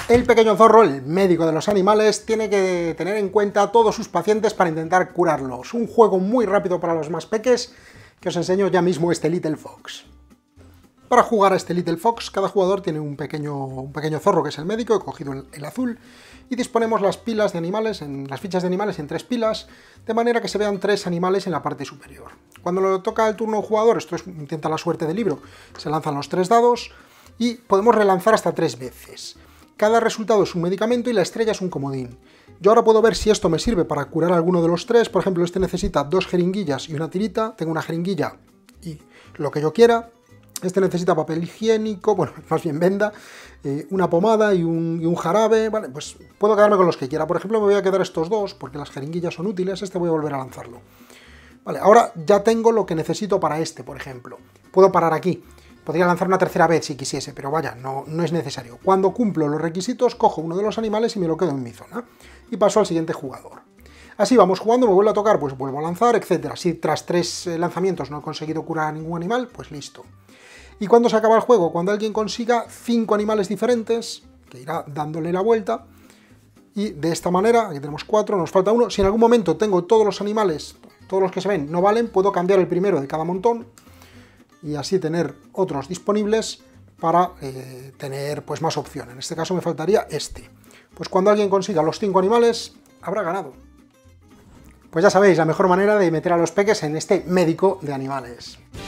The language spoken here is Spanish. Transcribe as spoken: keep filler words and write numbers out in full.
El pequeño zorro, el médico de los animales, tiene que tener en cuenta a todos sus pacientes para intentar curarlos. Un juego muy rápido para los más peques, que os enseño ya mismo este Little Fox. Para jugar a este Little Fox, cada jugador tiene un pequeño, un pequeño zorro que es el médico, he cogido el, el azul, y disponemos las pilas de animales, en, las fichas de animales en tres pilas, de manera que se vean tres animales en la parte superior. Cuando le toca el turno a un jugador, esto es, intenta la suerte del libro, se lanzan los tres dados, y podemos relanzar hasta tres veces. Cada resultado es un medicamento y la estrella es un comodín. Yo ahora puedo ver si esto me sirve para curar alguno de los tres. Por ejemplo, este necesita dos jeringuillas y una tirita. Tengo una jeringuilla y lo que yo quiera. Este necesita papel higiénico, bueno, más bien venda, eh, una pomada y un, y un jarabe. Vale, pues puedo quedarme con los que quiera. Por ejemplo, me voy a quedar estos dos porque las jeringuillas son útiles. Este voy a volver a lanzarlo. Vale, ahora ya tengo lo que necesito para este, por ejemplo. Puedo parar aquí. Podría lanzar una tercera vez si quisiese, pero vaya, no, no es necesario. Cuando cumplo los requisitos, cojo uno de los animales y me lo quedo en mi zona. Y paso al siguiente jugador. Así vamos jugando, me vuelve a tocar, pues vuelvo a lanzar, etcétera. Si tras tres lanzamientos no he conseguido curar a ningún animal, pues listo. Y cuando se acaba el juego, cuando alguien consiga cinco animales diferentes, que irá dándole la vuelta, y de esta manera, aquí tenemos cuatro, nos falta uno. Si en algún momento tengo todos los animales, todos los que se ven, no valen, puedo cambiar el primero de cada montón, y así tener otros disponibles para eh, tener pues más opción. En este caso me faltaría este. Pues cuando alguien consiga los cinco animales, habrá ganado. Pues ya sabéis, la mejor manera de meter a los peques en este médico de animales.